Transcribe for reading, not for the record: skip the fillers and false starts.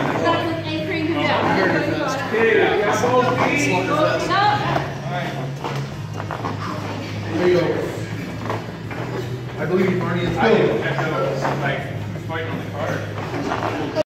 There you go. I believe Barney is good. Like, who's fighting on the card?